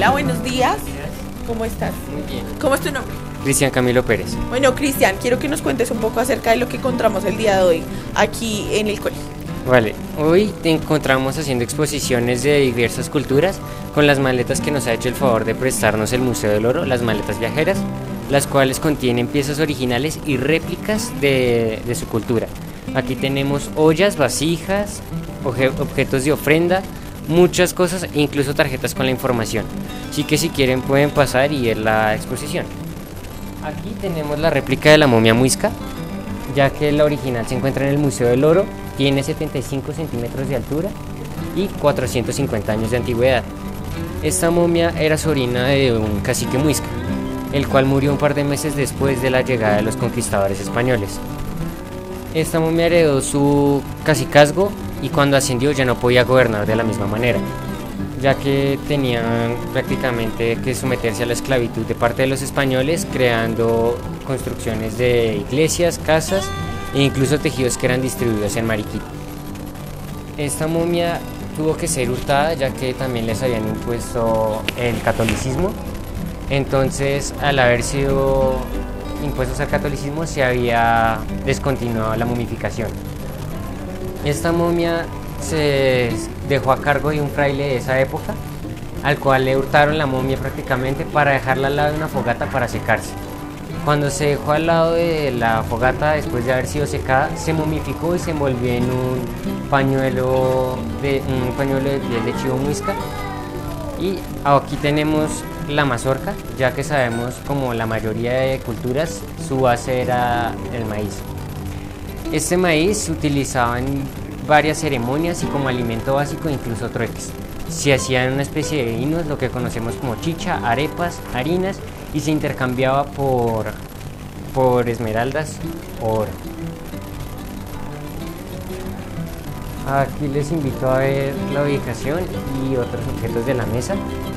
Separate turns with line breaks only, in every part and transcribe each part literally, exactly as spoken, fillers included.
Hola, buenos días. ¿Cómo estás?
Muy bien.
¿Cómo es tu nombre?
Cristian Camilo Pérez.
Bueno, Cristian, quiero que nos cuentes un poco acerca de lo que encontramos el día de hoy aquí en el colegio.
Vale, hoy te encontramos haciendo exposiciones de diversas culturas con las maletas que nos ha hecho el favor de prestarnos el Museo del Oro, las maletas viajeras, las cuales contienen piezas originales y réplicas de, de su cultura. Aquí tenemos ollas, vasijas, obje- objetos de ofrenda, muchas cosas, incluso tarjetas con la información. Así que si quieren pueden pasar y ver la exposición. Aquí tenemos la réplica de la momia muisca, ya que la original se encuentra en el Museo del Oro, tiene setenta y cinco centímetros de altura y cuatrocientos cincuenta años de antigüedad. Esta momia era sobrina de un cacique muisca, el cual murió un par de meses después de la llegada de los conquistadores españoles. Esta momia heredó su cacicazgo y cuando ascendió ya no podía gobernar de la misma manera, ya que tenían prácticamente que someterse a la esclavitud de parte de los españoles, creando construcciones de iglesias, casas e incluso tejidos que eran distribuidos en Mariquita. Esta momia tuvo que ser hurtada, ya que también les habían impuesto el catolicismo. Entonces, al haber sido impuestos al catolicismo, se había descontinuado la momificación. Esta momia se dejó a cargo de un fraile de esa época, al cual le hurtaron la momia prácticamente para dejarla al lado de una fogata para secarse. Cuando se dejó al lado de la fogata, después de haber sido secada, se momificó y se envolvió en un pañuelo de, un pañuelo de piel de chivo muisca. Y aquí tenemos la mazorca, ya que sabemos, como la mayoría de culturas, su base era el maíz. Este maíz se utilizaba en varias ceremonias y como alimento básico, incluso trueques. Se hacían una especie de vinos, lo que conocemos como chicha, arepas, harinas, y se intercambiaba por, por esmeraldas o oro. Aquí les invito a ver la ubicación y otros objetos de la mesa.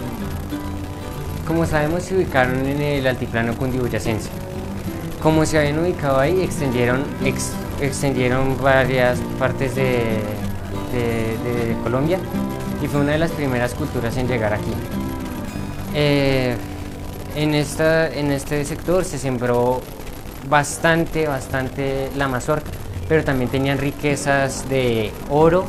Como sabemos, se ubicaron en el altiplano cundiboyacense. Como se habían ubicado ahí, extendieron, ex, extendieron varias partes de, de, de, de Colombia y fue una de las primeras culturas en llegar aquí. Eh, en, esta, en este sector se sembró bastante, bastante la mazorca, pero también tenían riquezas de oro,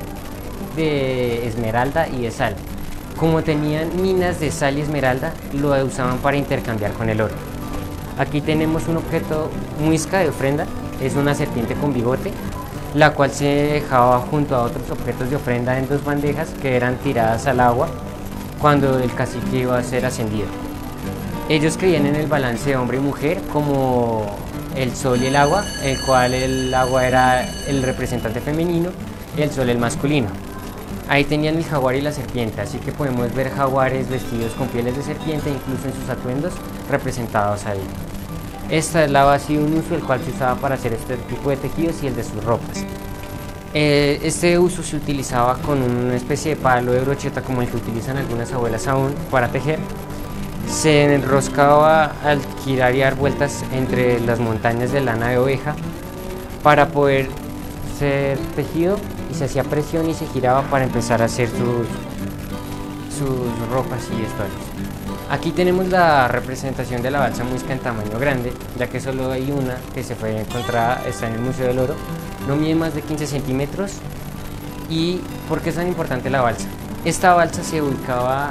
de esmeralda y de sal. Como tenían minas de sal y esmeralda, lo usaban para intercambiar con el oro. Aquí tenemos un objeto muisca de ofrenda, es una serpiente con bigote, la cual se dejaba junto a otros objetos de ofrenda en dos bandejas que eran tiradas al agua cuando el cacique iba a ser ascendido. Ellos creían en el balance de hombre y mujer como el sol y el agua, el cual el agua era el representante femenino y el sol el masculino. Ahí tenían el jaguar y la serpiente, así que podemos ver jaguares vestidos con pieles de serpiente, incluso en sus atuendos representados ahí. Esta es la base de un uso, el cual se usaba para hacer este tipo de tejidos y el de sus ropas. Eh, este uso se utilizaba con una especie de palo de brocheta como el que utilizan algunas abuelas aún para tejer. Se enroscaba al girar y dar vueltas entre las montañas de lana de oveja para poder ser tejido, y se hacía presión y se giraba para empezar a hacer sus, sus ropas y vestuarios. Aquí tenemos la representación de la balsa muisca en tamaño grande, ya que solo hay una que se fue encontrada, está en el Museo del Oro, no mide más de quince centímetros. ¿Y por qué es tan importante la balsa? Esta balsa se ubicaba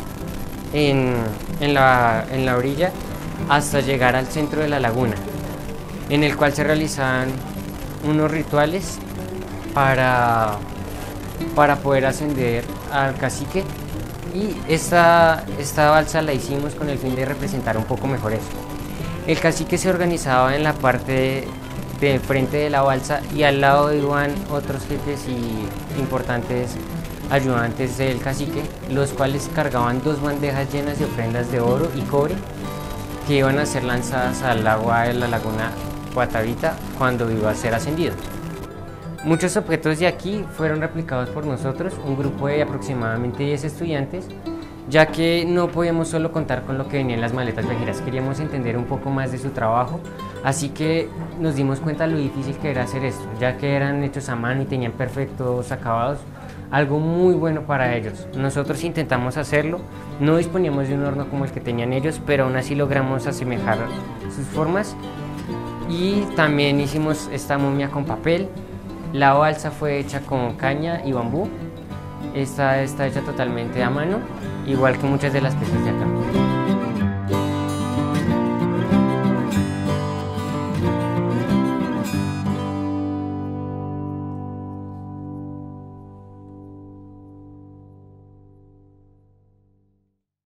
en, en, la, en la orilla hasta llegar al centro de la laguna, en el cual se realizaban unos rituales para, para poder ascender al cacique, y esta, esta balsa la hicimos con el fin de representar un poco mejor eso. El cacique se organizaba en la parte del frente de la balsa y al lado iban otros jefes y importantes ayudantes del cacique, los cuales cargaban dos bandejas llenas de ofrendas de oro y cobre que iban a ser lanzadas al agua de la laguna Guatavita cuando iba a ser ascendido. Muchos objetos de aquí fueron replicados por nosotros, un grupo de aproximadamente diez estudiantes, ya que no podíamos solo contar con lo que venía en las maletas viajeras, queríamos entender un poco más de su trabajo, Así que nos dimos cuenta lo difícil que era hacer esto, ya que eran hechos a mano y tenían perfectos acabados, algo muy bueno para ellos. Nosotros intentamos hacerlo, no disponíamos de un horno como el que tenían ellos, pero aún así logramos asemejar sus formas. Y también hicimos esta momia con papel. La balsa fue hecha con caña y bambú. Esta está hecha totalmente a mano, igual que muchas de las piezas de acá.